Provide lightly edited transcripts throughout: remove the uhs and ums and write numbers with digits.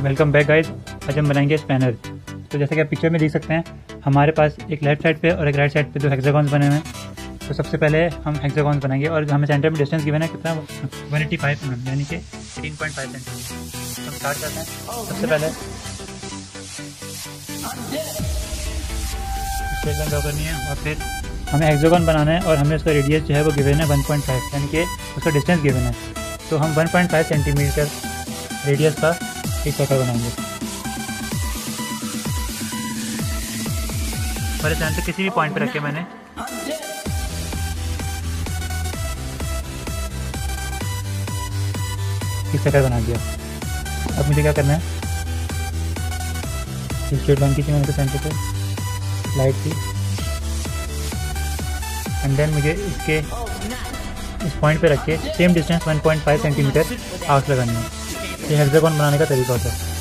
Welcome back guys. आज हम बनाएंगे स्पैनर। तो जैसे कि आप पिक्चर में देख सकते हैं, हमारे पास एक लेफ्ट साइड पे और एक राइट साइड पे दो हेक्सागॉन्स बने हुए हैं। तो सबसे पहले हम हेक्सागॉन्स बनाएंगे और हमें सेंटर में डिस्टेंस गिवन है कितना, 185 mm यानी कि 18.5 सेंटीमीटर। हम स्टार्ट करते हैं। सबसे पहले स्ट्रेट लाइन ड्रॉ करनी है और फिर हमें हेक्सागॉन बनाना है और हमें उसका रेडियस जो है वो गिवन है 1.5 यानी कि उसका डिस्टेंस गिवन है। तो हम 1.5 सेंटीमीटर रेडियस का एक सर्कल बनाएंगे और सेंटर किसी भी पॉइंट पर रख के मैंने एक सर्कल बना दिया। अब मुझे क्या करना है, स्ट्रेट लाइन खींची मैंने सेंटर पे लाइट की एंड देन मुझे इसके इस पॉइंट पे रख के सेम डिस्टेंस 1.5 सेंटीमीटर आर्क्स लगानी है। ये हेक्सागॉन बनाने का तरीका होता है।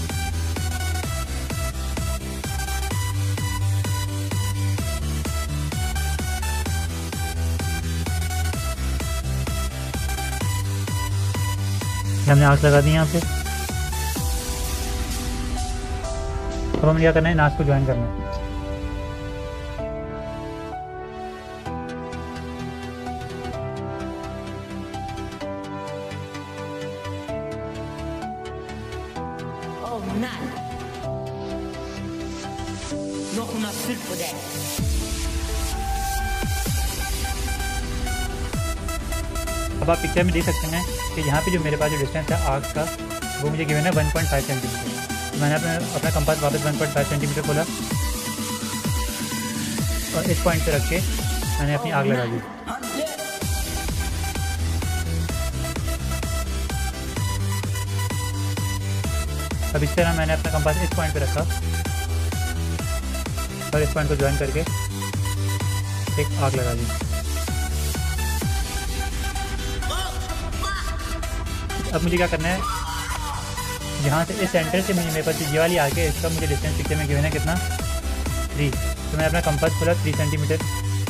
हमने आर्क्स लगा दी यहाँ पे। अब हमें क्या करना है, नाच को ज्वाइन करना है। अब आप पिक्चर में देख सकते हैं कि यहाँ पे जो मेरे पास जो डिस्टेंस है आर्क्स का वो मुझे गिवन है 1.5 सेंटीमीटर। तो मैंने अपना कंपास वापस 1.5 सेंटीमीटर खोला और इस पॉइंट पे रख के मैंने अपनी आग लगा दी। अब इस तरह मैंने अपना कंपास इस पॉइंट पे रखा और इस पॉइंट को ज्वाइन करके एक आग लगा दी। अब मुझे क्या करना है, यहाँ से इस सेंटर से मुझे मेरे पास ये वाली आगे इसका मुझे डिस्टेंस पिक्चर में गिवन है कितना, 3। तो मैंने अपना कंपास खोला 3 सेंटीमीटर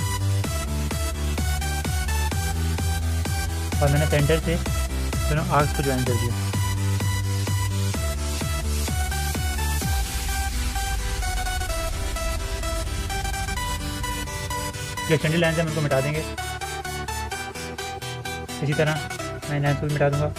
और मैंने सेंटर से दोनों आर्क्स को ज्वाइन कर दिया। जो एक्सटेंडेड लाइन है उनको मिटा देंगे। इसी तरह मैं लाइन को भी मिटा दूंगा।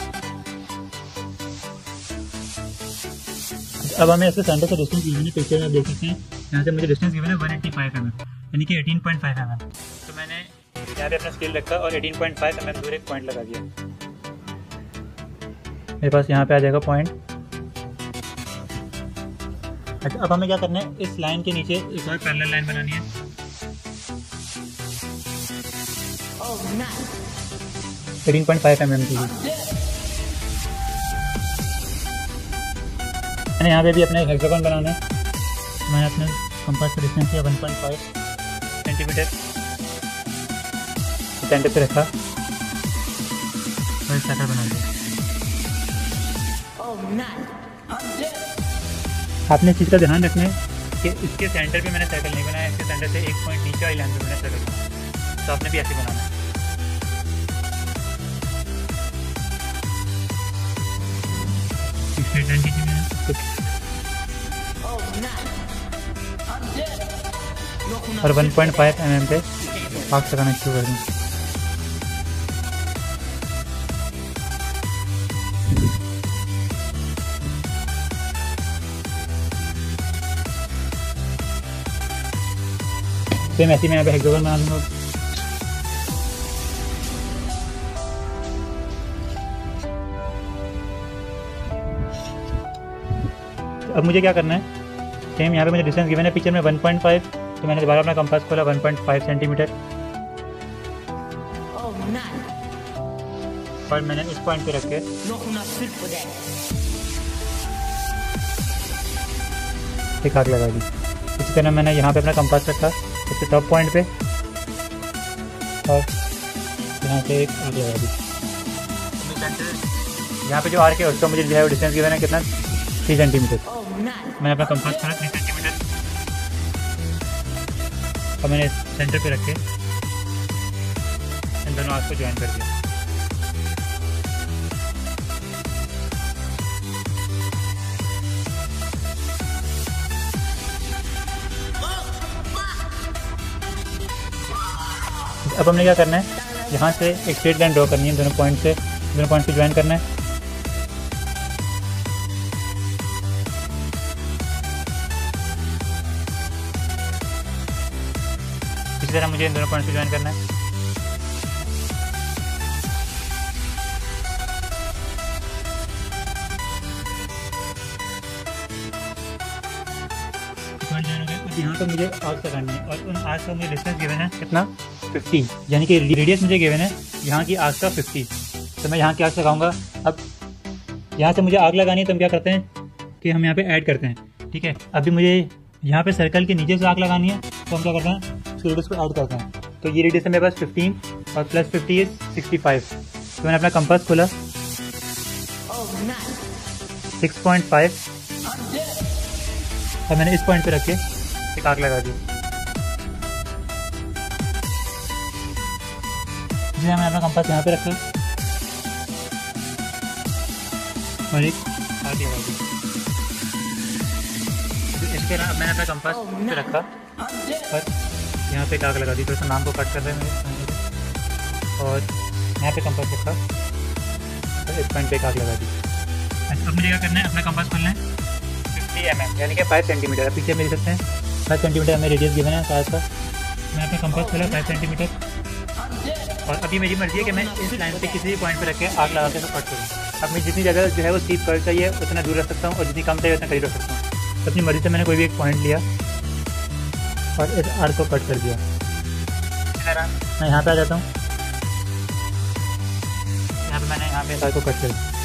अब हमें इसके सेंटर से डिस्टेंस गिवन है, पिक्चर में आप देख सकते हैं। यहाँ से मुझे डिस्टेंस गिवन है 185 mm यानी कि 18.5 mm। तो मैंने यहाँ पे अपना स्केल रखा और 18.5 mm दूर एक पॉइंट लगा दिया। मेरे पास यहाँ पे आ जाएगा पॉइंट। अच्छा, अब हमें क्या करना है, इस लाइन के नीचे एक और पैरेलल लाइन बनानी है। 18.5 mm की। मैंने यहाँ पे भी अपना एक हेक्सागॉन बनाना है। मैंने अपने कंपास का डिस्टेंस किया 1.5 सेंटीमीटर, सेंटर पे रखा और सर्कल बना दिया। आपने इस चीज़ का ध्यान रखना है कि इसके सेंटर पे मैंने सर्कल नहीं बनाया, इसके सेंटर से एक पॉइंट नीचे वाली लाइन पे मैंने सर्कल बनाया। तो आपने भी ऐसे बनाना है। स्ट्रेट लाइन खींची मैंने और 1.5 mm पे आर्क्स लगाना शुरू कर दूँ। सेम ऐसे मैं यहाँ पे हेक्सागॉन बना दूँगा। अब मुझे क्या करना है, सेम यहाँ पे मुझे डिस्टेंस गिवन है पिक्चर में 1.5। तो मैंने दोबारा अपना कंपास खोला 1.5 सेंटीमीटर और मैंने इस पॉइंट पे रख के एक आग लगा दी। इसी तरह मैंने यहाँ पे अपना कंपास रखा इसके टॉप पॉइंट पे और यहाँ पे एक आग लगा दी। यहाँ पे जो आर्क है उसका मुझे जो है डिस्टेंस गिवन है कितना, 3 सेंटीमीटर। मैंने अपना कंपास खोला 3 सेंटीमीटर और मैंने सेंटर पे रखे इन दोनों आर्क्स को ज्वाइन कर दिया। अब हमने क्या करना है, यहाँ से एक स्ट्रेट लाइन ड्रॉ करनी है, दोनों पॉइंट से ज्वाइन करना है। इसी तरह मुझे इन दोनों पॉइंट से ज्वाइन करना है। यहाँ पर मुझे आर्क लगानी है और उन आर्क का मुझे डिस्टेंस गिवन है कितना, 50, यानी कि रेडियस मुझे गिवन है यहाँ की आर्क का 50। तो मैं यहाँ की आर्क लगाऊंगा। अब यहाँ से मुझे आर्क लगानी है, तो हम क्या करते हैं कि हम यहाँ पे ऐड करते हैं। ठीक है, अभी मुझे यहाँ पे सर्कल के नीचे से आर्क लगानी है, तो हम क्या करते हैं, उसके रेडियस को ऐड करते हैं। तो ये रेडियस है मेरे पास 15 और प्लस 50 इज 65। तो मैंने अपना कंपास खोला, 6.5, और मैंने इस पॉइंट पे रख के एक आर्क लगा दी। जी मैंने अपना कंपास यहाँ पे रखा और एक आर्क लगा दी। इसके अलावा मैंने अपना कंपास पे रखा और यहाँ पे एक आर्क लगा दी। थोड़ा सा नाम को कट कर रहे हैं मेरे, और यहाँ पे कंपास रखा और इस पॉइंट पे एक आर्क लगा दी। अब मुझे क्या करना है, अपना कंपास खोलना है 50 mm यानी कि 5 सेंटीमीटर। पीछे में देख सकते हैं 5 सेंटीमीटर हमें रेडियस गिवन है शायद का। मैंने अपना कंपास खोला 5 सेंटीमीटर, और अभी मेरी मर्जी है कि मैं इस लाइन पे किसी भी पॉइंट पे रख के आग लगा के कट करूँ। अब मैं जितनी जगह जो है वो स्टीप कर चाहिए उतना दूर रख सकता हूँ, और जितनी कम चाहिए उतना करीब रख सकता हूँ। तो अपनी मर्जी से मैंने कोई भी एक पॉइंट लिया और इस आर्क को कट कर दिया। मैं यहाँ पे आ जाता हूँ, यहाँ पे मैंने यहाँ पे इस आर्क को कट कर दिया।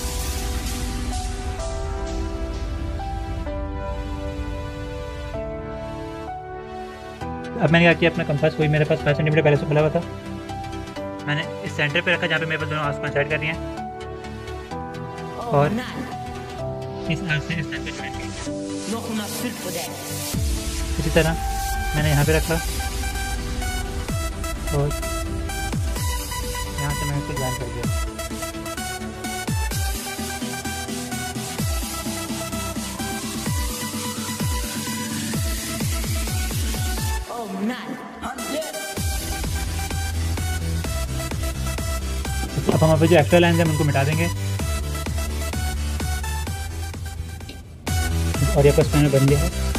अब मैंने क्या किया, अपना कंपास कोई मेरे पास 5 सेंटीमीटर पहले से खुला हुआ था, मैंने इस सेंटर पे रखा जहाँ पे मेरे पास दोनों आसमान साइड कर दिए हैं, और इस आर्क से इस साइड पे ज्वाइन किया। इसी तरह मैंने यहाँ पे रखा और यहाँ से मैंने इसको ज्वाइन कर दिया। अब हम जो एक्स्ट्रा लाइन है उनको मिटा देंगे, और ये पैनल बन गया है।